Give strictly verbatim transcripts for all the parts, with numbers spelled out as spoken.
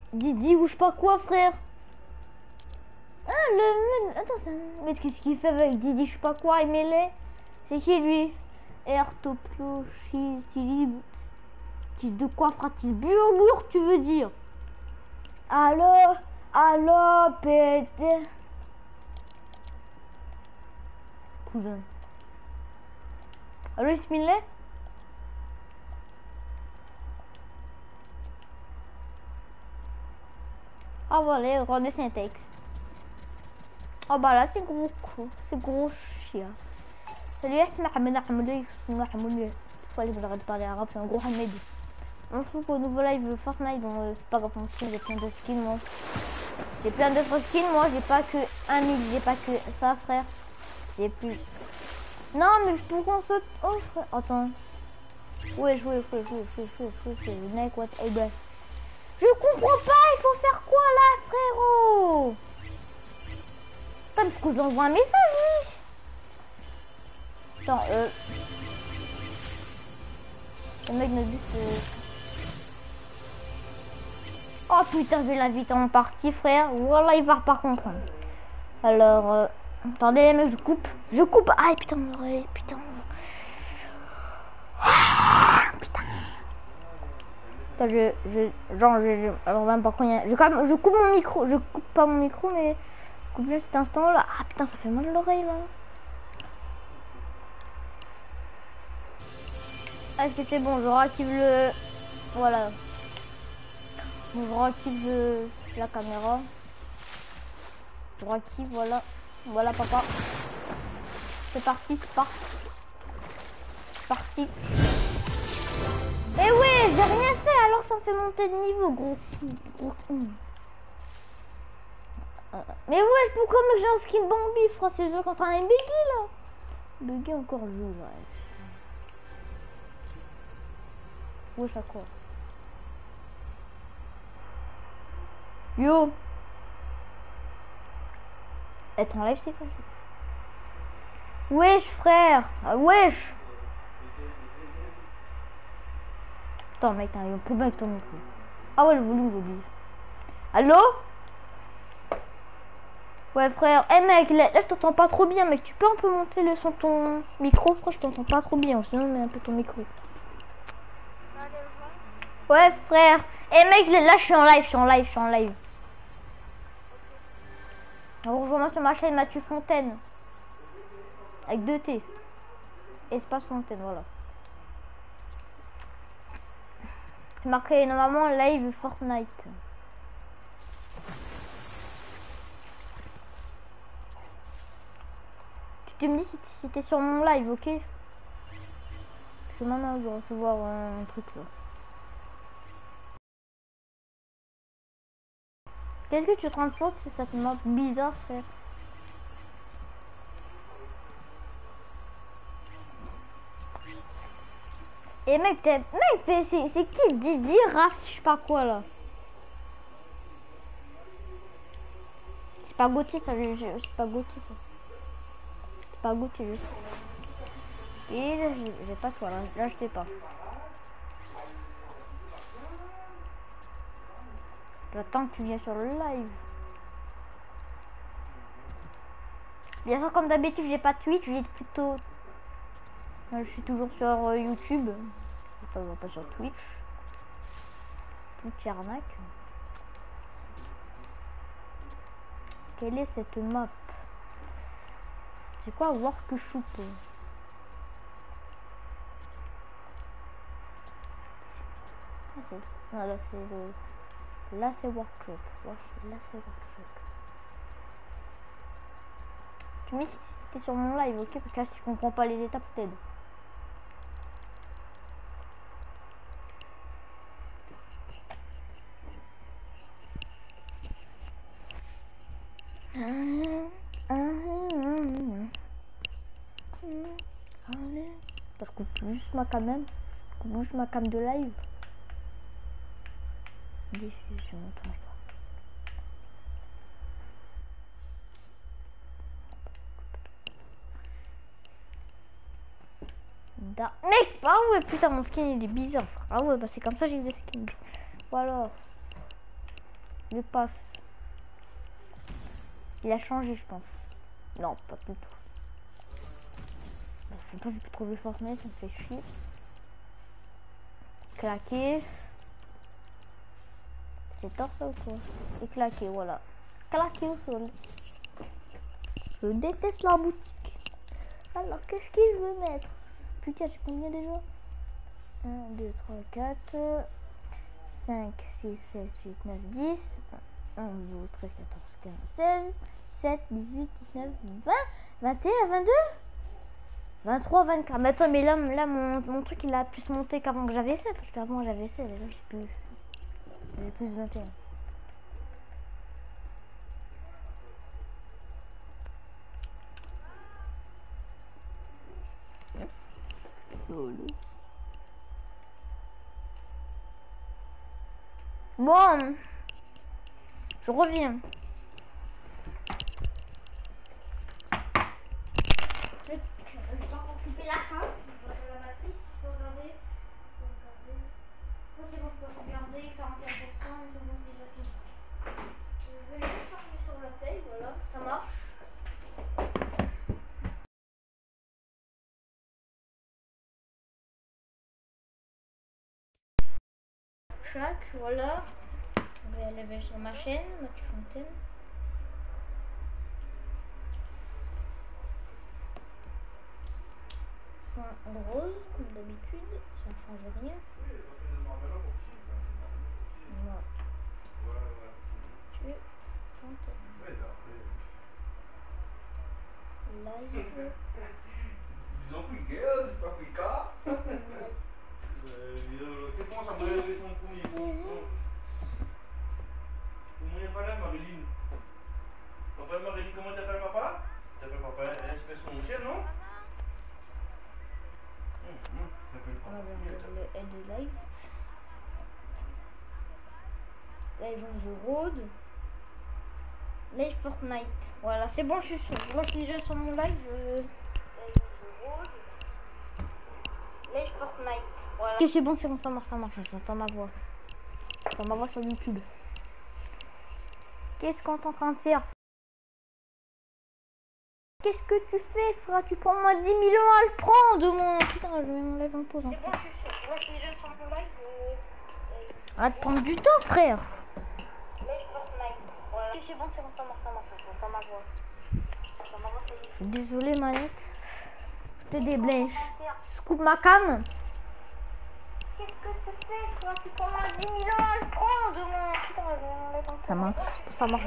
Didi ou je sais pas quoi, frère. Ah, le... Attends, ça... Mais qu'est-ce qu'il fait avec Didi, je sais pas quoi, il mêlait. C'est qui, lui? Ertoplochi... De quoi, fratis burgur, tu veux dire? Allo, allo, pété. Cousin. Allo, Ismilé? Ah voilà, regardez c'est un texte. Oh bah là c'est gros coup, c'est gros chien. Salut Asma Hamada Hamoudi, Asma Hamoudi. Faut aller j'arrête de parler arabe, c'est un gros Hamid. On se trouve au nouveau live Fortnite, donc euh, c'est pas grave, j'ai plein de skins moi. J'ai plein d'autres skins, moi j'ai pas que un mille, j'ai pas que ça frère. J'ai plus. Non mais pourquoi on saute? Oh frère, attends. Ouais, jouer, jouer, jouer, jouer, jouer, jouer, jouer, mec, what, hey ben. Je comprends pas, il faut faire quoi là, frérot? Attends, parce que j'envoie un message, oui. Attends, euh... le mec me dit que... Oh putain, je vais l'inviter en partie, frère. Voilà, il va pas comprendre. Alors, euh... attendez, les mecs, je coupe. Je coupe. Ah, putain, mon oreille, putain. Ah, putain. Attends, je... je... Genre, je... je... Alors, même par contre, a... je, quand même... je coupe mon micro. Je coupe pas mon micro, mais... Je coupe juste cet instant-là. Ah, putain, ça fait mal à l'oreille, là. Ah, est-ce que c'est bon? Je réactive le... Voilà. Bon, je réactive le... la caméra. Je réactive, voilà. Voilà, papa. C'est parti, c'est parti. C'est parti. Eh ouais, j'ai rien fait, alors ça me fait monter de niveau, gros. gros... Mais ouais, pourquoi mec, j'ai un skin Bambi, frère? C'est le jeu contre un buggy, là. Buggy encore le jeu, ouais. Wesh à quoi? Yo. Être en live c'est quoi? Wesh frère. Ah, wesh. Attends mec, t'as un problème avec ton micro. Ah ouais le volume j'ai oublié. Allô? Ouais frère. Eh hey, mec, là, là je t'entends pas trop bien mec. Tu peux un peu monter le son de ton micro frère? Je t'entends pas trop bien. Sinon mets un peu ton micro. Ouais frère. Eh hey, mec, là je suis en live, je suis en live, je suis en live. Rejoins-moi sur ma chaîne Mathieu Fontaine. Avec deux T. Espace Fontaine, voilà. C'est marqué normalement live Fortnite. Tu me dis si, si t'es sur mon live, ok? Parce que maintenant je vais recevoir un, un truc là. Qu'est-ce que tu es en train de faire? Ça fait m'a bizarre frère. Et mec, t'es... Mec, c'est qui Didi Raf, je sais pas quoi là. C'est pas Gauthier ça, c'est pas Gauthier ça. C'est pas Gauthier juste. Et là, j'ai pas toi là, là je sais pas. J'attends que tu viennes sur le live. Bien sûr, comme d'habitude, j'ai pas Twitch, j'ai plutôt... Je suis toujours sur euh, YouTube. Enfin, pas sur Twitch. Twitch arnaque. Quelle est cette map? C'est quoi Workshop? Ah, là c'est le... Là c'est Workshop. Là c'est Workshop. Tu me dis si t'es sur mon live, ok? Parce que là si je comprends pas les étapes, je t'aide. Je coupe juste ma cam même. Je coupe juste ma cam de live. Diffusion, attends. Da... Mec, ah ouais, putain, mon skin il est bizarre. Ah ouais, bah c'est comme ça j'ai des skins. Voilà. Le pass. Il a changé, je pense. Non, pas du tout. Je sais pas, j'ai plus trouvé Fortnite, ça me fait chier. Claquer. C'est tort ça ou quoi? Et claquer, voilà. Claquer au sol. Je déteste la boutique. Alors, qu'est-ce que je veux mettre? Putain, j'ai combien déjà? un, deux, trois, quatre, cinq, six, sept, huit, neuf, dix, onze, douze, treize, quatorze, quinze, seize, dix-sept, dix-huit, dix-neuf, vingt, vingt et un, vingt-deux, vingt-trois, vingt-quatre. Mais attends, mais là, là mon, mon truc il a plus monté qu'avant que j'avais fait. Parce qu'avant j'avais seize et là j'ai plus. J'ai plus vingt et un. Bon, je reviens. Je vais encore couper la fin. La matrice, je peux regarder. Je peux regarder. Oh, c'est bon, je peux regarder. quarante et un pour cent, c'est bon, déjà tout. Je vais le charger sur la paye, voilà, ça marche. Chaque, voilà. Je vais aller sur ma chaîne, ma petite fontaine. Fond rose, comme d'habitude, ça ne change rien. Voilà. Tu fontaine. Live. Disons que guerre, c'est pas que cas. C'est bon, ça m'a réveillé son premier bon. Comment il pas là, Marilyn? Papa, Marilyn, comment t'appelles papa? T'appelles papa, est-ce que c'est son chien, non? On va le L de live. Live on the road. Live Fortnite. Voilà, c'est bon, je suis sur. Moi, je suis déjà sur mon live. Euh... Live on the road. Live Fortnite. Voilà. Ok, c'est bon, c'est bon, ça marche, ça marche. J'entends ma voix. J'entends ma voix sur YouTube. Qu'est-ce qu'on est en train de faire? Qu'est-ce que tu fais, frère? Tu prends moi dix mille ans à le prendre, mon. Putain, je vais m'enlever en pause. Hein. C'est bon, je suis sur. Moi, je suis déjà sur mon live. Euh... Arrête de prendre du temps, frère. Voilà. Ok, c'est bon, c'est bon, ça marche, ça marche. J'entends ma voix. J'entends ma voix, c'est juste. Je suis désolée, manette. Je te déblèche. Je coupe ma cam. Qu'est-ce que tu fais, toi? Tu prends moi dix mille ans à le prendre, mon. Putain, je vais m'enlever en pause. Ça marche. Ça marche.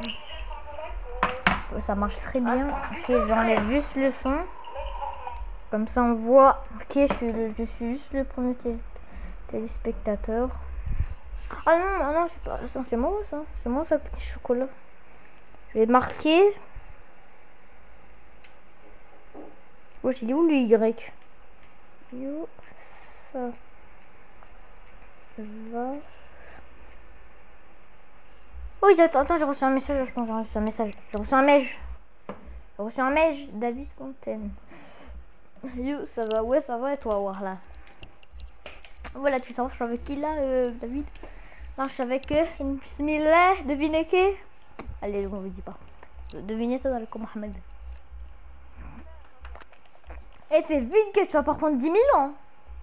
Ça marche très bien. Ok, j'enlève juste le son. Comme ça, on voit. Ok, je suis, le, je suis juste le premier télé, téléspectateur. Ah non, ah non, c'est pas. C'est moi ça. C'est moi ça, petit chocolat. Je vais marquer. Ouais, j'ai dit où le Y? Yo, ça va. Oui, attends, attends, j'ai reçu un message. Je pense que j'ai reçu un message. J'ai reçu un message. J'ai reçu un message. David Fontaine. Yo, ça va? Ouais, ça va et toi, voilà. Voilà, tu sais, je suis avec qui là, euh, David? Non, je suis avec euh, une bismillah. Devinez qui? Allez, on ne dit pas. Devinez ça dans le com Mohamed. Et fais vite que tu vas pas prendre dix mille ans.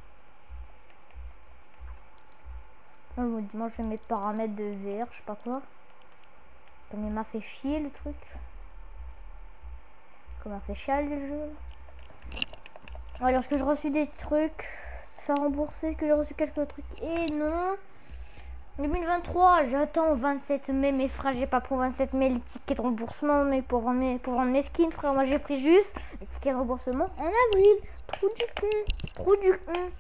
Moi, dimanche, je vais mettre paramètres de V R, je sais pas quoi. Comme il m'a fait chier le truc. Comme il m'a fait chier le jeu. Alors, est-ce que j'ai reçu des trucs? Faire rembourser, que j'ai reçu quelques trucs. Et non. deux mille vingt-trois, j'attends au vingt-sept mai, mes frères, j'ai pas pris au vingt-sept mai les tickets de remboursement, mais pour vendre mes, pour vendre mes skins, frère, moi j'ai pris juste les tickets de remboursement en avril. Trop du con, trop du con.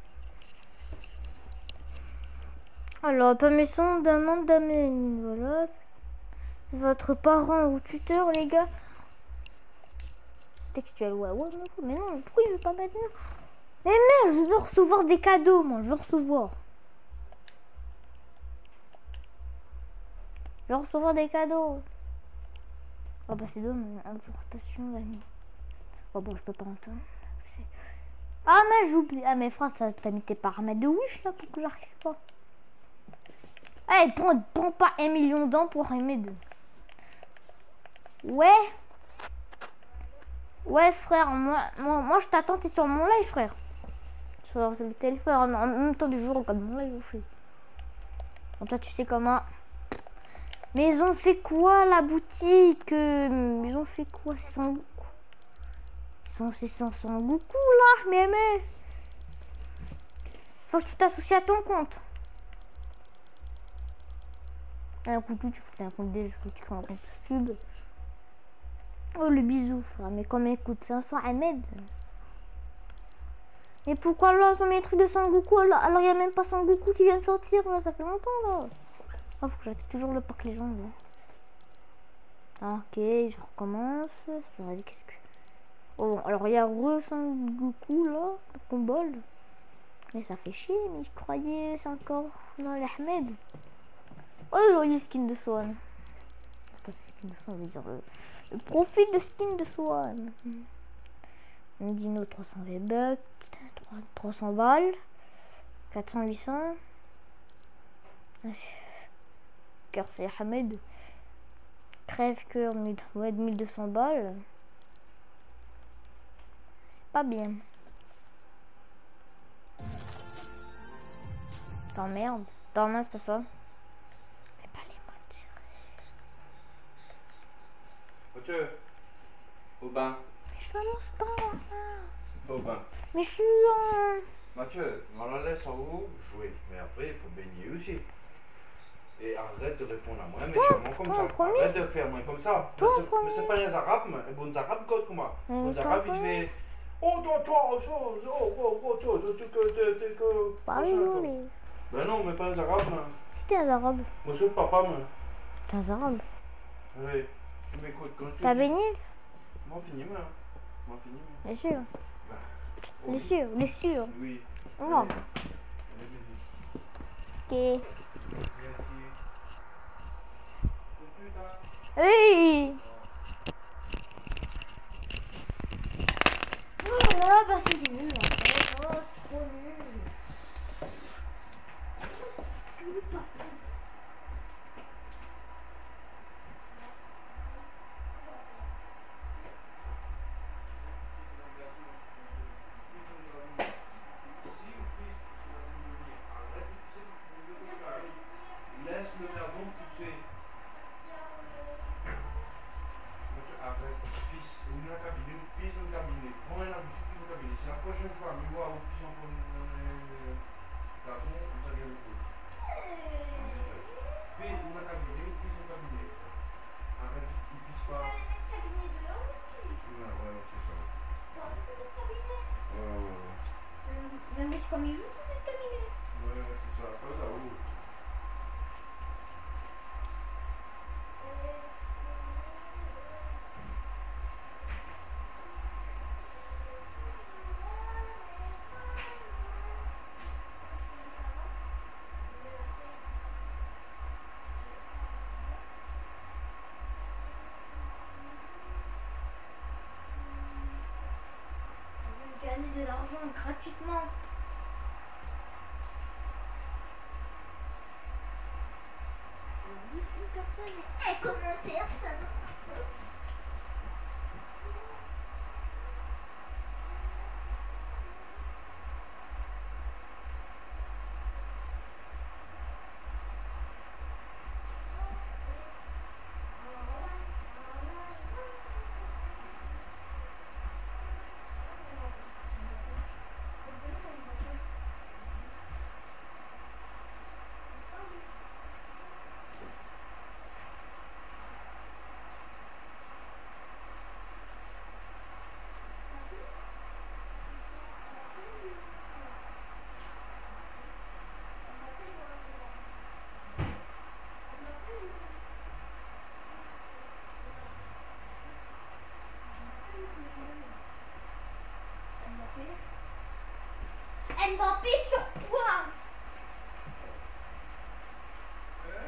Alors, permission d'amende d'amende, voilà. Votre parent ou tuteur, les gars. Textuel, ouais, ouais, mais non, pourquoi il veut pas mettre non? Mais merde, je veux recevoir des cadeaux, moi, je veux recevoir. Je veux recevoir des cadeaux. Oh bah c'est dommage, importation d'amis. Oh bon, je peux pas entendre. Ah mais j'oublie. Ah mais frère, t'as mis tes paramètres de Wish là pour que j'arrive pas. Eh, prends, prends pas un million d'ans pour Ahmed. Ouais. Ouais, frère, moi, moi, moi je t'attends, t'es sur mon live, frère. Sur le téléphone, en, en même temps du jour, regarde mon live aussi. Comme ça, tu sais comment. Mais ils ont fait quoi, la boutique? Ils ont fait quoi? C'est Son Goku. C'est sans Son Goku, là, mais mais. Faut que tu t'associes à ton compte. Un coup tu fais un compte déjà, faut que tu crées un compte YouTube. Oh, le bisou, frère. Mais combien coûte cinq cents, Ahmed? Et pourquoi là, ils ont mis les trucs de Son Goku? Alors, il n'y a même pas Son Goku qui vient de sortir, là. Ça fait longtemps, là. Oh, faut que j'attende toujours le pack légende, là. Ah, ok, je recommence. Vas-y, qu'est-ce que... Oh, alors, il y a re Son Goku, là. Le combo. Mais ça fait chier, mais je croyais c'est encore dans l'Ahmed. Oh, il y a skin de Swan. Pas skin de Swan, on va dire le, le profil de skin de Swan. Un dino trois cents V-Bucks, trois cents balles, quatre cents, huit cents. Cœur c'est Ahmed. Crève-cœur, ouais, mille deux cents balles. Pas bien. T'emmerdes. T'emmerdes, c'est pas ça. Mais pas les mots de Mathieu. Au bain. Mais je m'annonce pas, là. Au bain. Mais je suis en... Mathieu, on la laisse en haut jouer. Mais après, il faut baigner aussi. Et arrête de répondre à moi, mais Toi, moi comme toi, ça. premier. Arrête de faire moi comme ça. Toi, Mais c'est- premier. mais c'est pas les arabes, mais les arabes comme moi. Mais Les toi, arabes, ils premier. font. Oh, toi, toi, oh, oh, oh, oh, oh, toi, toi, tu que, tu tu que. Pas machin, toi. rigoler. Ben non, mais pas les arabes, moi. T'es un arabe. Moi, c'est le papa, moi. T'es un arabe. Oui, tu m'écoutes quand je te T'as dis. baigné? Moi, fini, moi. Moi, fini, moi. Bien sûr. Bah, Bien oui. sûr, bien sûr. Oui. On va. Allez. Allez, Ok. vas-y. Merci. Tout de suite, hein. Hey! Oh là, bah c'est nul. Là. Oh, c'est trop nul. Laisse le gazon pousser. Arrête, pisse, ouvre la cabine, pisse dans le cabinet. Prends un habitude, pisse dans le cabinet. Si la prochaine fois, me vois où pisse encore le gazon, on s'en vient le coup. Pisse, ouvre la cabine, pisse dans le cabinet. Arrête, tu pisses pas. Ouais, ouais, c'est ça. Ouais, ouais, ouais. Mais c'est comme il joue, c'est terminé. Ouais, ouais, c'est ça. Ça, ça roule. Gagner de l'argent gratuitement. Une personne. Eh, commentaire, ça va. Mbappé sur quoi? Hein?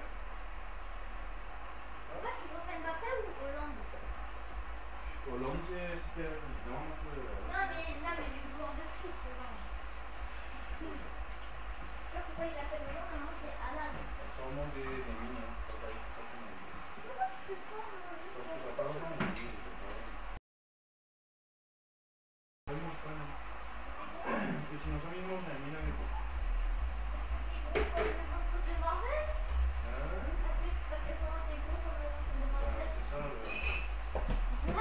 Ouais, tu préfères Mbappé ou Hollande? Hollande, c'est- c'était un président, moi, je. Non, mais, non, mais les joueurs de foot, Hollande. Tu vois pourquoi il appelle Hollande? Non, c'est Alan. Sûrement des, des mines, hein. Ça va être pas comme on dit. Parce que ça parle comme on dit. Vraiment, je connais. Parce que sinon, ça m'y mange, un mine à l'époque. Hein? Bah, c'est ça, le...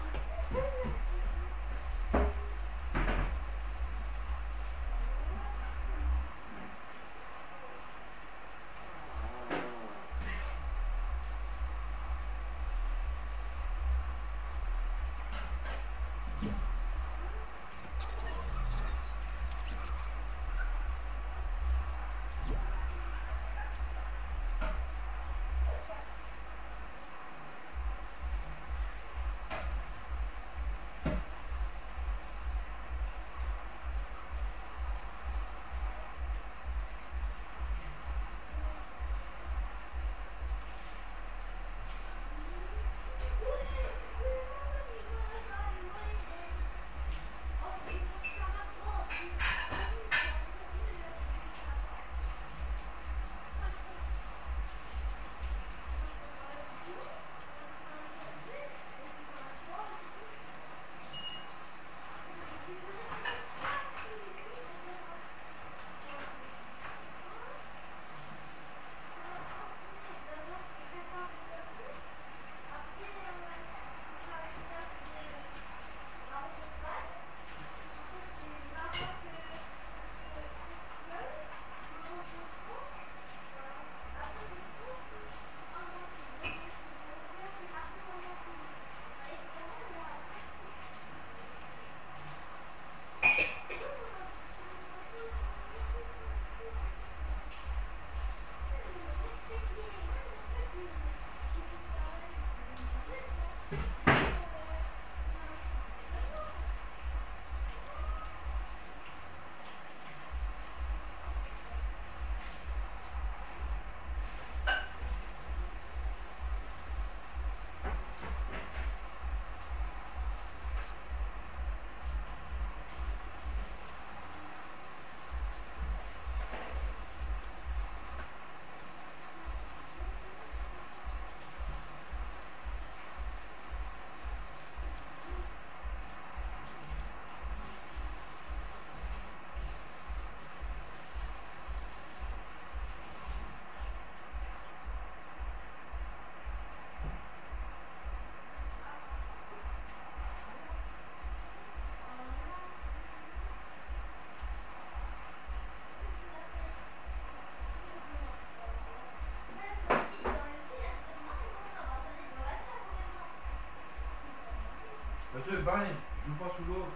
Mathieu, bye, joue pas sous l'eau.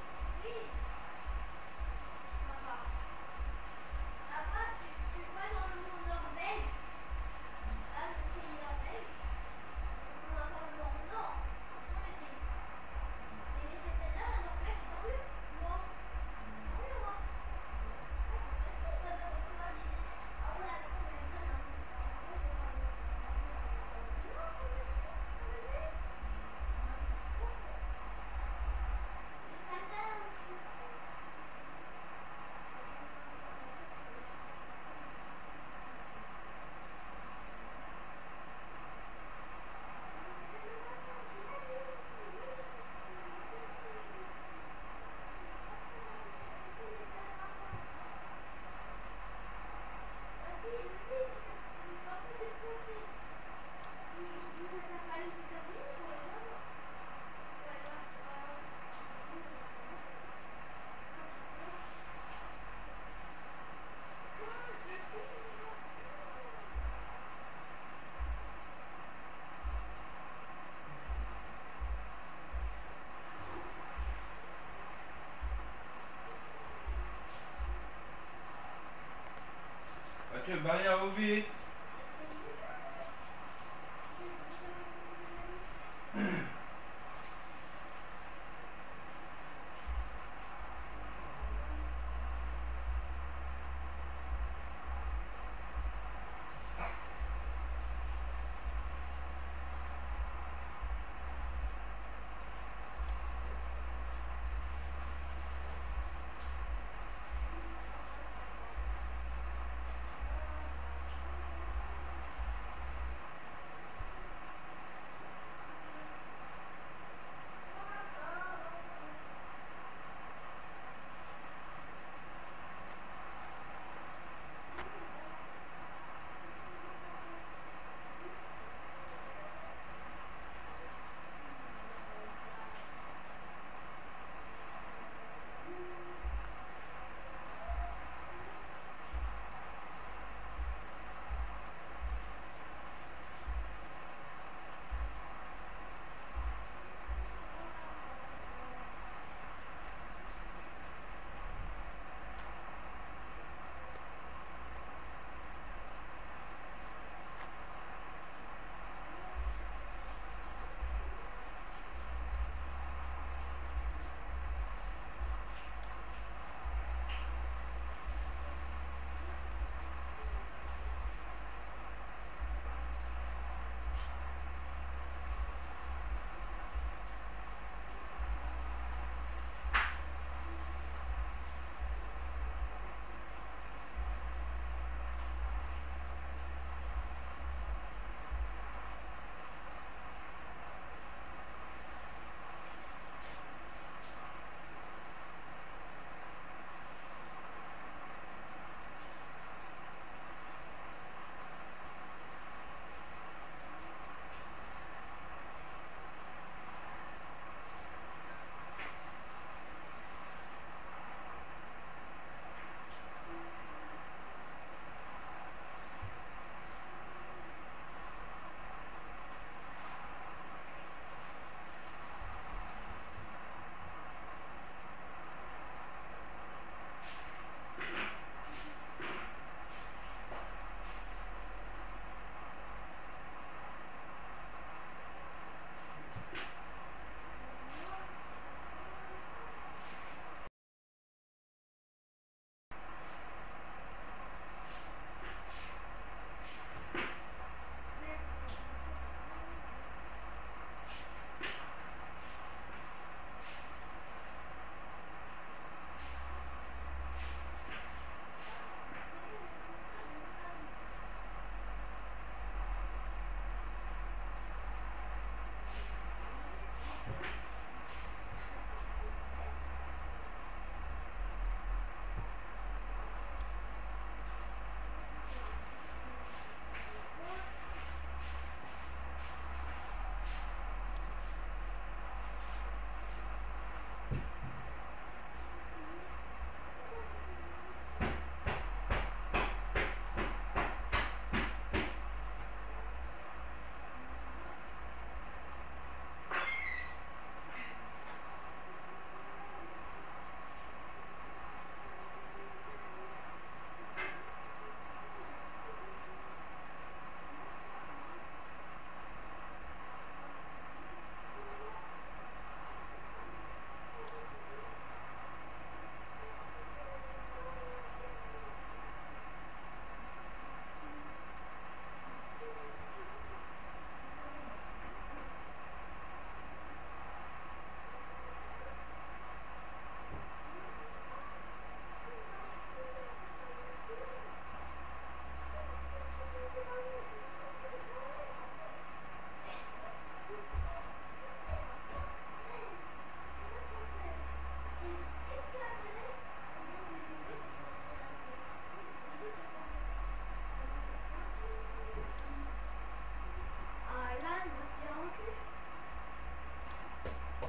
Mathieu, bye à Obi.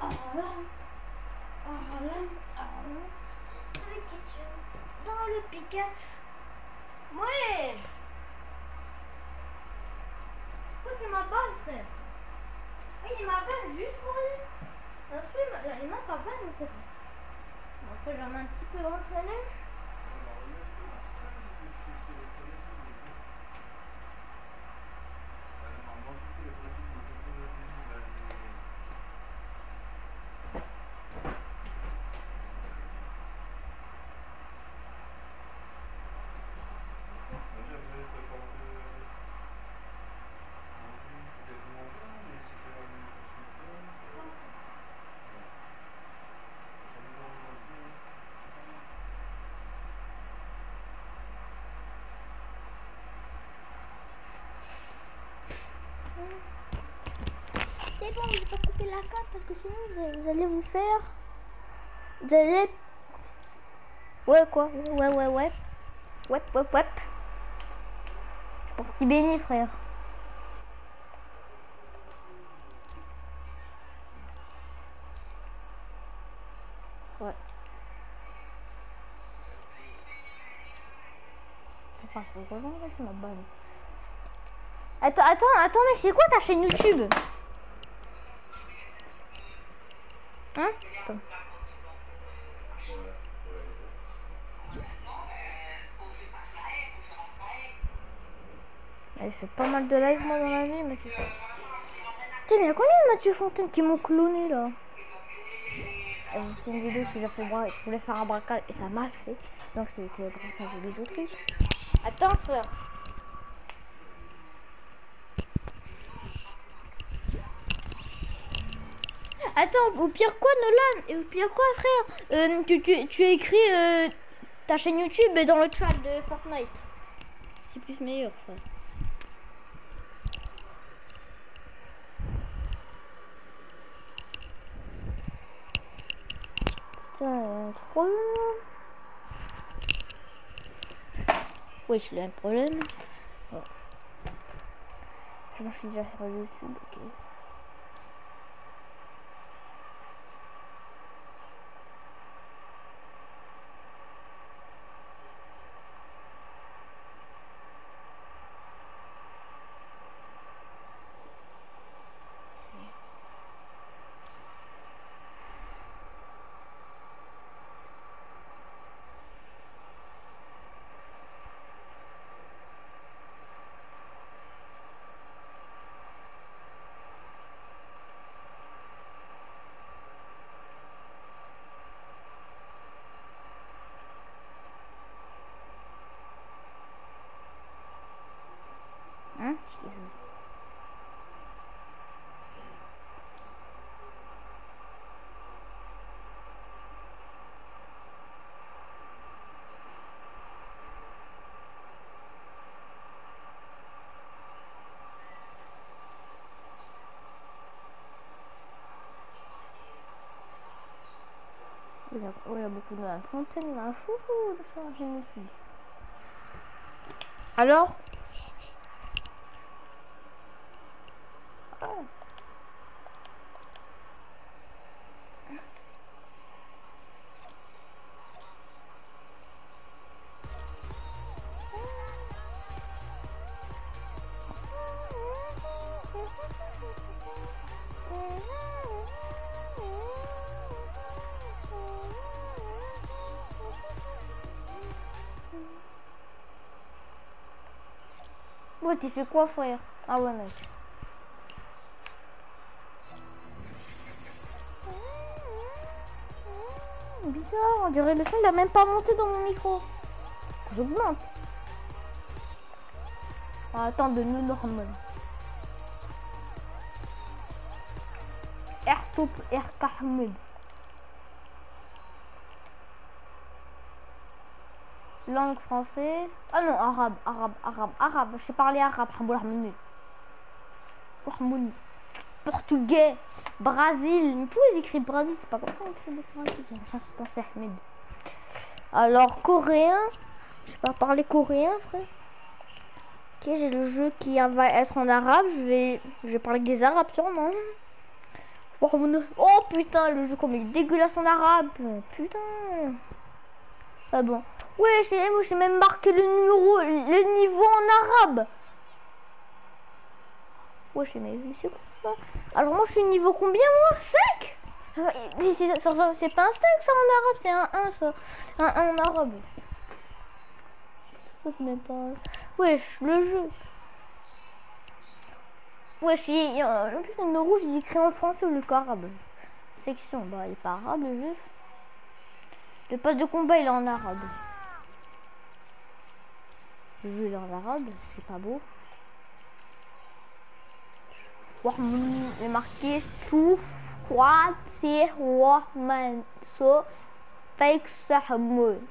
là, oh là, oh là, le ketchup dans le Pikachu. Ouais. Pourquoi tu m'appelles, frère? Oui, il m'appelle juste pour lui. Ensuite, il m'a pas balle, en fait. Après, j'en ai un petit peu entraîné. C'est bon, je vais pas couper la carte parce que sinon vous, vous allez vous faire. Vous allez. Ouais, quoi? Ouais, ouais, ouais. Ouais, ouais, ouais. Je suis parti béni, frère. Ouais. Enfin, c'est vraiment là, c'est ma balle. Attends, attends, attends, mec, c'est quoi ta chaîne YouTube? Hein? Attends. Elle fait pas mal de live moi dans la vie, mais c'est ça. Putain, mais y'a combien de Mathieu Fontaine qui m'ont cloné là? C'est une vidéo que j'ai fait, moi, je voulais faire un braquage et ça m'a fait. Donc c'était le braquage de bijouterie. Attends, frère. Attends, au pire quoi, Nolan? Et au pire quoi, frère? euh, tu, tu, tu as écrit euh, ta chaîne YouTube dans le chat de Fortnite. C'est plus meilleur, frère. Putain, trop long. Oui, j'ai un problème. Oh. Je suis déjà sur YouTube, ok. Hein? Il y a, oh, il y a beaucoup de la Fontaine là, fou fou de faire un génocide. Alors? Ah. Ouais, tu fais quoi, frère? Ah ouais, mec. Bizarre, on dirait le son il a même pas monté dans mon micro. J'augmente. Ah, attends, de nous normal. R top, R Kahmed. Langue français. Ah non, arabe, arabe, arabe, arabe. Je sais parler arabe. Portugais, Brésil. Mais pourquoi ils écrivent Brésil? C'est pas comme ça, on écrit le Brésil. Ça, c'est un Ahmed. Alors, coréen. Je sais pas parler coréen, frère. Ok, j'ai le jeu qui va être en arabe. Je vais, je vais parler des arabes sûrement. Oh, mon... oh putain, le jeu comme il est dégueulasse en arabe. Putain. Ah bon. Ouais, j'ai même marqué le numéro, le niveau en arabe. Ouais, je sais, mais c'est quoi ça? Alors moi je suis niveau combien moi? cinq. C'est pas un cinq ça en arabe, c'est un un ça. Un un en arabe. Ça c'est même pas... Wesh, le jeu. Wesh, il... en plus le rouge il est écrit en français au lieu qu'arabe. Section, bah il est pas arabe le jeu. Le pass de combat il est en arabe. Le jeu il est en arabe, c'est pas beau. Il est marqué sous quoi c'est Wahman so fake Sahmoud.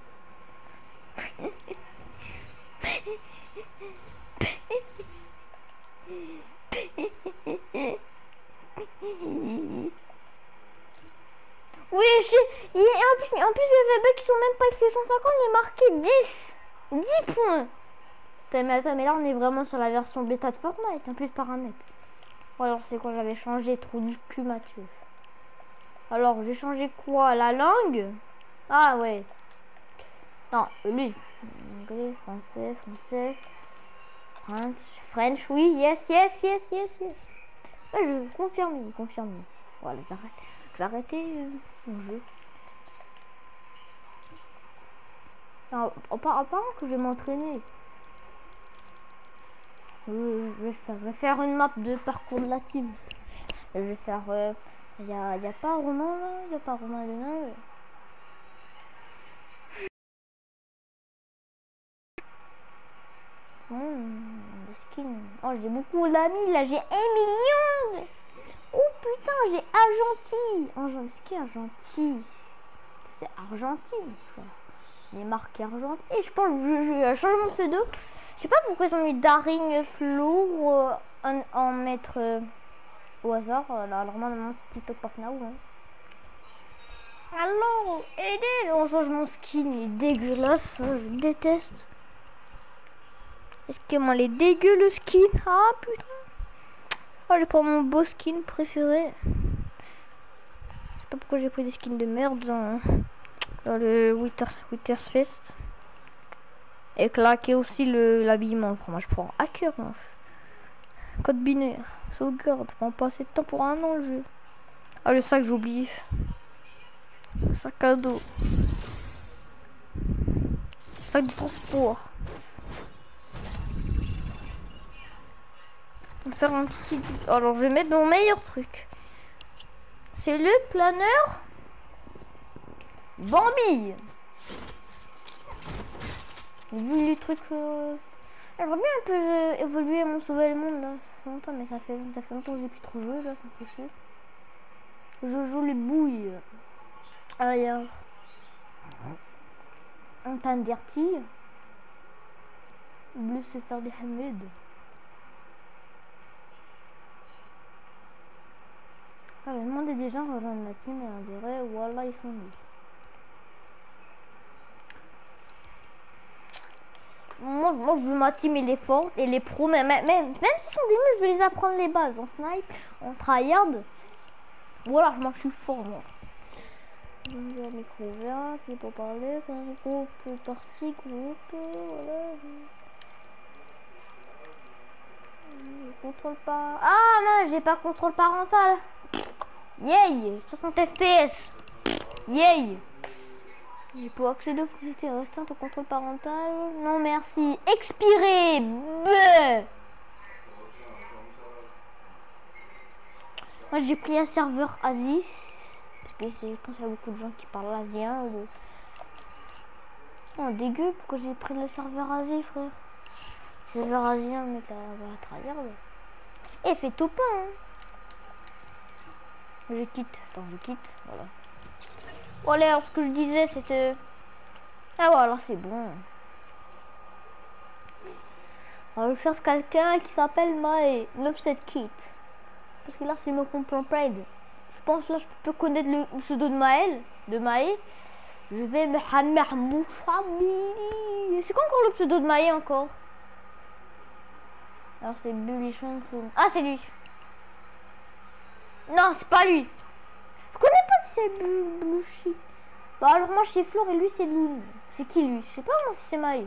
Oui, je... Et en plus, en plus les bébés qui sont même pas écrits cent cinquante, il est marqué dix. dix points. Mais attends, mais là on est vraiment sur la version bêta de Fortnite, en plus de paramètres. Bon, alors c'est quoi, j'avais changé, trop du cul Mathieu. Alors j'ai changé quoi, la langue? Ah ouais. Non, lui. Anglais, français, français. French, French, oui, yes, yes, yes, yes, yes. Ouais, je confirme, confirme. Voilà, j'arrête. Je vais arrêter euh, mon jeu. En, en, en parlant que je vais m'entraîner. Je, je, vais faire, je vais faire une map de parcours de la team. Je vais faire... Il euh, n'y a, y a pas Romain là? Il n'y a pas Romain le nain là. Mmh, le skin. Oh, j'ai beaucoup d'amis là, j'ai un million. Oh putain, j'ai Argentine. Oh, c'est qui Argentine? C'est Argentine. Il est marqué Argentine. Et je pense que je, je change mon pseudo. Je sais pas pourquoi ils ont mis Daring Flour euh, en, en mettre euh, au hasard. Là, alors normalement c'est TikTok pas Now. Hein. Alors, aidez. On change mon skin, il est dégueulasse. Je déteste. Est-ce que moi, il est dégueu le skin? Ah putain. Oh, je prends mon beau skin préféré. Je sais pas pourquoi j'ai pris des skins de merde dans, dans le Winter, Winter's Fest. Et claquer aussi l'habillement. Moi, je prends hacker. Moi. Code binaire. Sauvegarde. Prends pas assez de temps pour un an le jeu. Ah, le sac, j'oublie. Sac à dos. Sac de transport. On va faire un petit... Alors, je vais mettre mon meilleur truc. C'est le planeur Bambi. Vu les trucs... Euh... J'aimerais bien un peu euh, évoluer mon sauver le monde là. Ça fait longtemps, mais ça fait, ça fait longtemps que j'ai plus trop joué là, ça me fait chier. Je joue les bouilles. Ailleurs. On t'invertit. Bleu se faire des Hamid. Ah, j'ai demandé des gens à rejoindre la team et on dirait voilà ils sont nuls. Moi, moi je veux ma team et les fortes et les pros, même, même, même si sont des nuls, je vais les apprendre les bases en snipe, en tryhard. Voilà, moi je suis fort moi. Le micro ouvert, qui est pour parler, groupe, partie, groupe, voilà. Je contrôle pas. Ah non, j'ai pas contrôle parental. Yay, soixante F P S. Yay. Il faut accéder aux fonctionnalités restantes au contrôle parental. Non merci. Expiré. Bleu. Moi j'ai pris un serveur Asie. Parce que je pense qu'il y a beaucoup de gens qui parlent asien. Ou... Oh dégueu, pourquoi j'ai pris le serveur Asie frère? Serveur asien, mais t'as à travers. Et fait tout pas hein. Je quitte. Attends, je quitte. Voilà. Voilà, alors ce que je disais c'était... Ah voilà, c'est bon. On va faire quelqu'un qui s'appelle Mae. neuf sept Kit. Parce que là c'est mon compte Pride. Je pense là je peux connaître le pseudo de Maël. De Mae. Je vais me hammer mon famille. C'est quoi encore le pseudo de Mae encore? Alors c'est Bulichon. Ah c'est lui. Non, c'est pas lui. connais pas si c'est Bluchy. Bah alors moi c'est Flore et lui c'est Loon. C'est qui lui? Je sais pas moi si c'est Maë.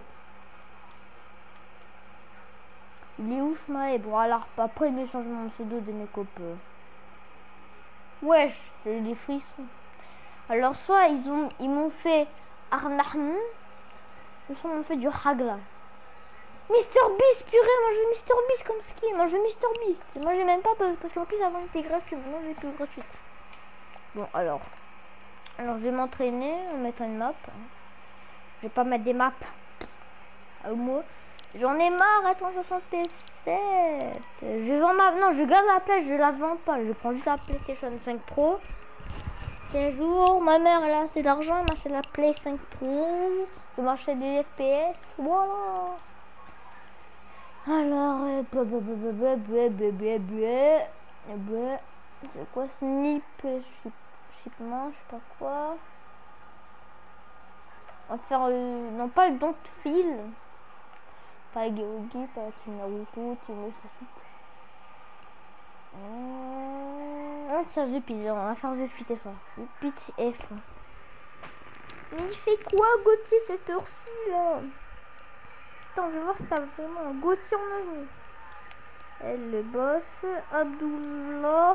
Il est où ce Maë? Bon alors après les changements de pseudo de mes copains. Wesh, c'est des frissons. Alors soit ils ont ils m'ont fait Arnahn, soit ils m'ont fait du Hagla. Mister Beast, purée, moi je veux Mister Beast comme skin, moi je veux Mister Beast. Moi j'ai même pas parce qu'en plus avant c'était gratuit, maintenant j'ai plus gratuit. Bon alors, alors je vais m'entraîner en mettant une map. Je vais pas mettre des maps. Au mot. J'en ai marre, attends soixante P sept. Je vends ma, non je garde la play, je la vends pas, je prends juste la PlayStation cinq Pro. C'est un jour, ma mère elle a assez d'argent, elle m'achète la Play cinq Pro, je m'achète des F P S, voilà. Alors, euh, bah, bah, bah, bah, bah, bah, bah, bah, bah, bah, c'est quoi snip, ship, shipment, je sais pas quoi. On va faire, euh, non pas le don de fil, pas Geogi, pas Team Naruto, Team Sasuke. On va faire The Pit, on va faire The Pit F. The Pit F. Mais il fait quoi Gauthier cette heure-ci là? Attends, je vais voir si t'as vraiment Gauthier en ami. Elle le boss, Abdullah,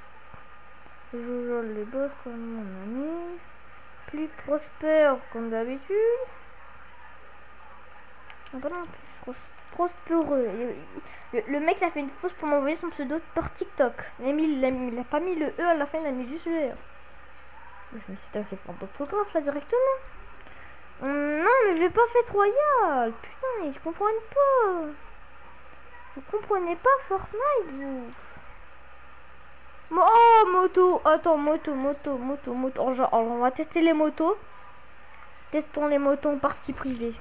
Jojo le boss comme mon ami, plus prospère comme d'habitude. Ah bah non, plus prospéreux. Le, le mec il a fait une fausse pour m'envoyer son pseudo par TikTok. Il a, mis, il, a, il a pas mis le E à la fin, il a mis juste le R. Je me suis dit, c'est faute d'orthographe là directement. Hum, non, mais je l'ai pas fait royal. Putain, ils comprennent pas. Vous comprenez pas Fortnite, vous? Oh, moto. Attends, moto, moto, moto, moto. Oh, genre, on va tester les motos. Testons les motos en partie privée.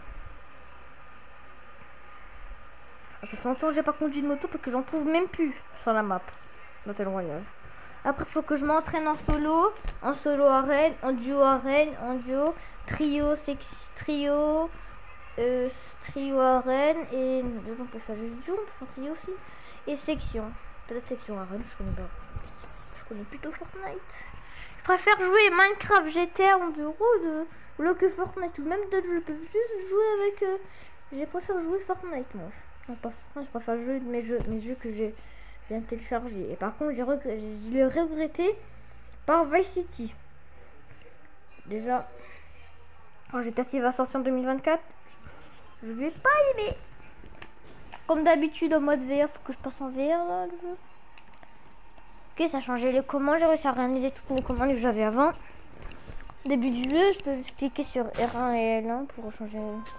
Ça fait longtemps que j'ai pas conduit de moto parce que j'en trouve même plus sur la map Battle Royale. Après, il faut que je m'entraîne en solo, en solo arène, en duo arène, en duo, trio, sex, trio, euh, trio arène et on peut faire juste duo, on peut faire trio aussi et section. Peut-être section arène, je connais pas. Je connais plutôt Fortnite. Je préfère jouer Minecraft G T A en duo de ou que Fortnite ou même d'autres jeux. Je peux juste jouer avec. Euh, je préfère jouer Fortnite moi. Non pas Fortnite, je préfère jouer mes jeux, mes jeux que j'ai bien téléchargé. Et par contre, j'ai regretté, je l'ai regretté par Vice City. Déjà, quand G T A six va sortir en deux mille vingt-quatre, je vais pas aimer. Comme d'habitude en mode V R, faut que je passe en V R là, le jeu. Ok, ça a changé les commandes, j'ai réussi à réaliser toutes les commandes que j'avais avant. Début du jeu, je peux juste cliquer sur R un et L un pour changer.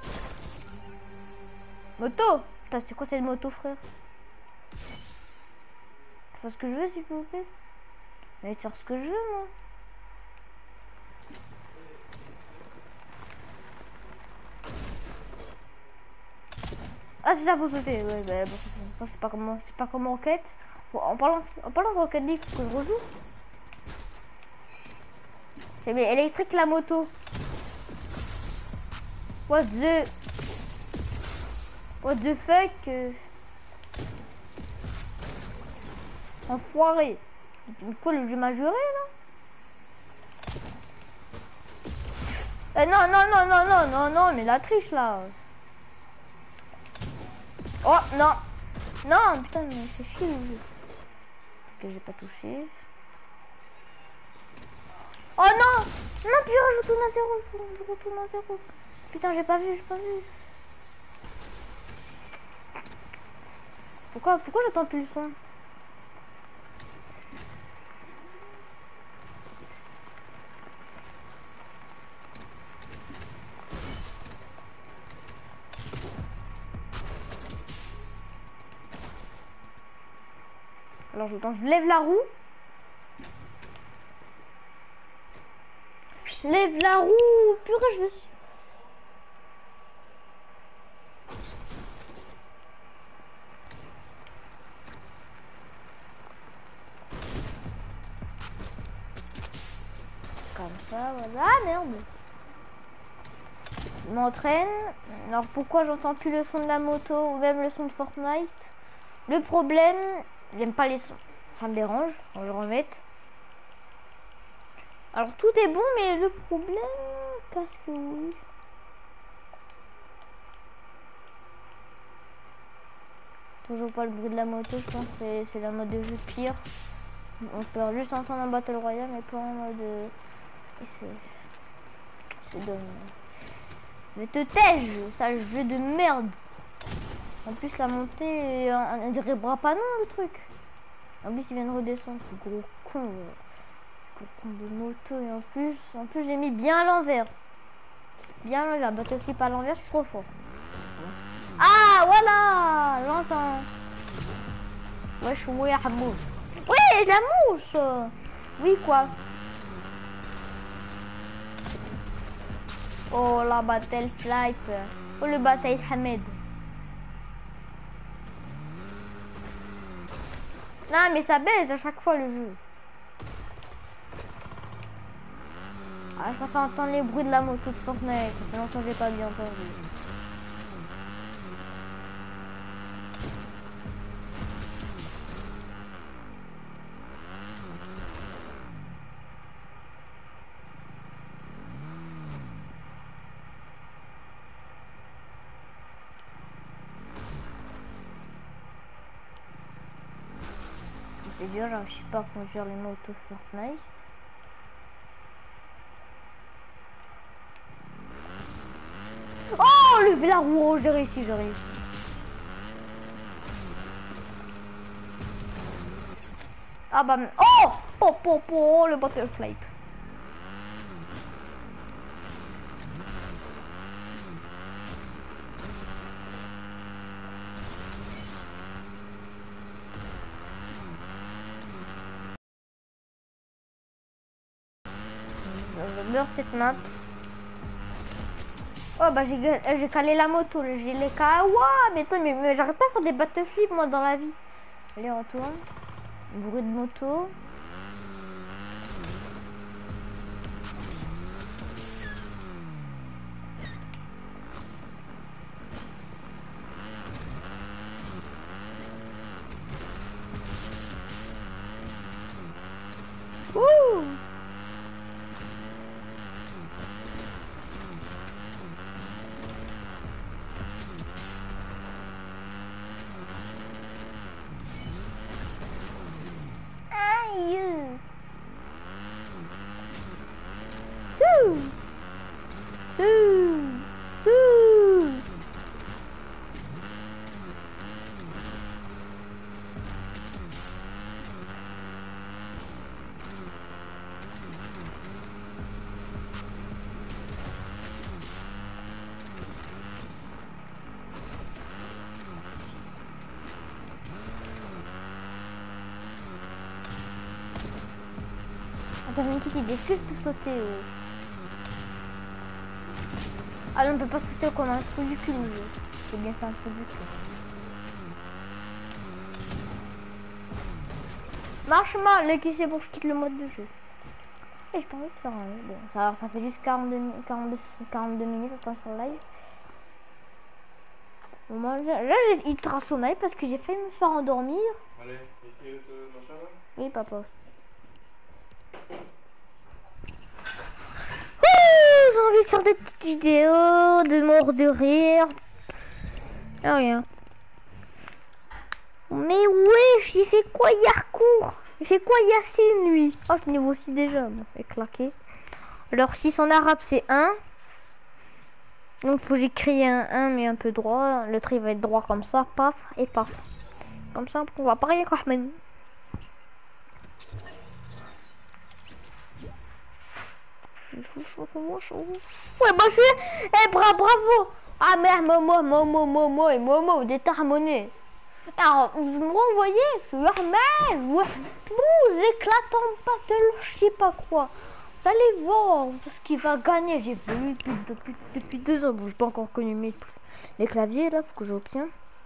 Moto! Putain, c'est quoi cette moto, frère? Je fais ce que je veux, s'il vous plaît. Mais faire ce que je veux, moi. Ah, c'est ça, faut sauter. Ouais, bah, bon, c'est pas comment, c'est pas comme Rocket. Bon, en parlant, en parlant de Rocket League, faut que je rejoue. C'est bien électrique la moto. What the... What the fuck? euh... Enfoiré. Quoi, le jeu m'a juré là? euh, Non, non, non, non, non, non, non, mais la triche là. Oh, non. Non, putain, mais c'est chier le jeu. Que j'ai pas touché. Oh non! Non, puis je retourne à zéro. Je retourne à zéro. Putain, j'ai pas vu, j'ai pas vu. Pourquoi, pourquoi j'entends plus le son? Alors je, je lève la roue. Je lève la roue. Purée, je vais... Comme ça, voilà. Ah merde. Je m'entraîne. Alors pourquoi j'entends plus le son de la moto ou même le son de Fortnite? Le problème, j'aime pas les sons. Ça me dérange. On le remette. Alors tout est bon, mais le problème, qu'est-ce que oui. Toujours pas le bruit de la moto, je pense que c'est la mode de jeu pire. On peut juste entendre en Battle Royale, mais pas en mode... C'est... C'est dommage. Mais te tais-je, ça jeu de merde. En plus la montée, on ne dirait bras pas non le truc. En plus il vient de redescendre, ce gros con. Gros con de moto. Et en plus, en plus j'ai mis bien à l'envers. Bien à l'envers, Battlefield à l'envers, je suis trop fort. Ah voilà, j'entends. Wesh, ouais, Hamoud. Ouais, la mouche. Oui, quoi. Oh, la Battle Flight. Oh, le bataille Hamed. Non, mais ça baisse à chaque fois le jeu. Ah, ça fait entendre les bruits de la moto de Fortnite. Ça fait longtemps que j'ai pas bien entendu. C'est dur, je sais pas conduire les motos Fortnite. Oh, le Vélaroue, j'ai réussi, j'ai réussi. Ah bah, oh, oh, oh, oh, le butterfly. J'adore cette map. Oh bah j'ai calé la moto, j'ai les cas. Waouh, mais attends, mais, mais j'arrête pas de faire des battlefields moi dans la vie. Allez, on retourne. Bruit de moto. Ouh. Aïe. Chou. Chou. Chou. Attends, j'ai une petite idée, est-ce que je peux sauter euh... Ah non, on peut pas sauter comme un trou du cul. C'est bien fait un trou du cul. Marche mal, qui c'est pour que je quitte le mode de jeu. Et j'ai pas envie de faire un... Bon, ça, ça fait juste quarante-deux, quarante-deux, quarante-deux minutes, attends sur live. Bon, moi, là, j'ai ultra sommeil parce que j'ai failli me faire endormir. Allez, ici, le machin là. Oui, papa. J'ai envie de faire des petites vidéos, de mort de rire. Ah, rien. Mais ouais, j'ai fait quoi hier cours? Il fait quoi Yacine lui? Oh, ce niveau aussi déjà, bon, c'est claqué. Alors six en arabe c'est un. Donc faut que j'écris un un mais un peu droit. Le trait va être droit comme ça, paf et paf. Comme ça on va parler avec Ahmed. Ouais bah je suis... Eh bra bravo. Ah merde Momo Momo Momo et Momo déterminé. Alors vous me renvoyez, je suis Ahmed. Vous éclatant pas de je sais pas quoi. Vous allez voir ce qu'il va gagner. J'ai vu depuis, depuis, depuis deux ans. Bon, j'ai pas encore connu mes, les claviers là, faut que j'obtiens.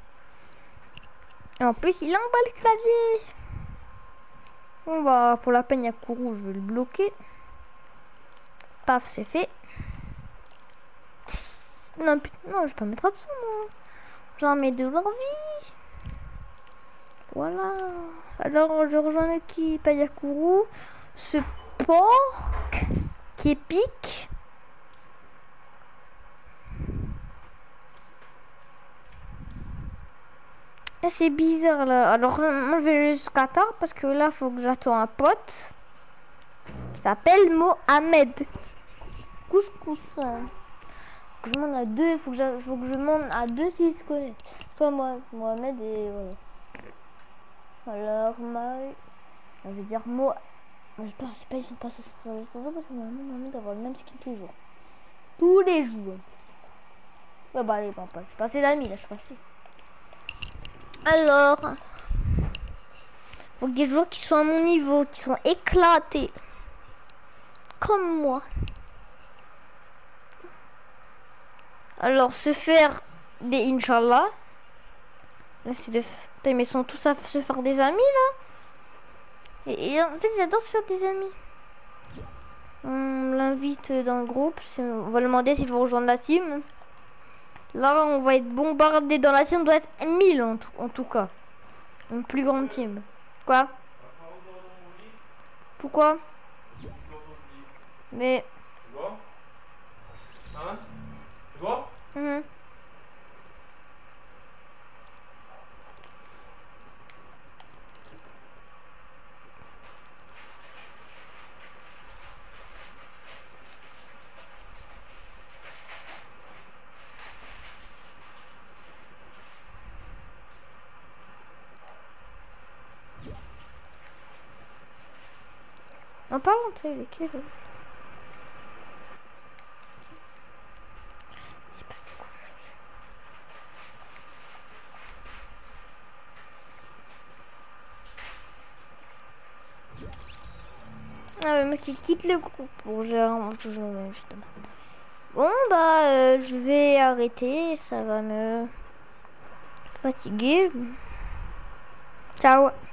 Et en plus, il emballe le clavier. Bon bah, pour la peine, il y a Kourou, je vais le bloquer. Paf, c'est fait. Non, putain, non, je vais pas mettre absent, moi. J'en mets de leur vie. Voilà. Alors, je rejoins l'équipe Ayakourou. Ce porc qui est pique. Et c'est bizarre là. Alors moi je vais jusqu'à tard parce que là faut que j'attends un pote qui s'appelle Mohamed. Couscous. Je demande à deux, il faut que je, faut que je demande à deux s'ils se connaissent. Toi, moi, Mohamed et voilà. Alors, moi, je vais dire Mo. Je sais pas, je sais pas, ils sont pas sur cette photo parce que Mohamed, Mohamed avoir le même skin toujours. Tous les jours. Ouais, bah allez, bon, pas. Je suis passé d'amis là, je suis passé. Alors, faut que des joueurs qui sont à mon niveau, qui sont éclatés. Comme moi. Alors, se faire des Inch'Allah. Là, c'est de... Mais ils sont tous à se faire des amis, là. Et, et en fait, ils adorent se faire des amis. On l'invite dans le groupe. On va lui demander s'il veut rejoindre la team. Là, on va être bombardé dans la team. On doit être mille, en tout, en tout cas. Une plus grande team. Quoi? Pourquoi? Mais... Tu vois? Hein? Tu vois? Mmh. En parlant de ça, il est quel? Ah, le mec il quitte le groupe. Bon, j'ai vraiment toujours le même justement. Bon, bah, euh, je vais arrêter. Ça va me fatiguer. Ciao.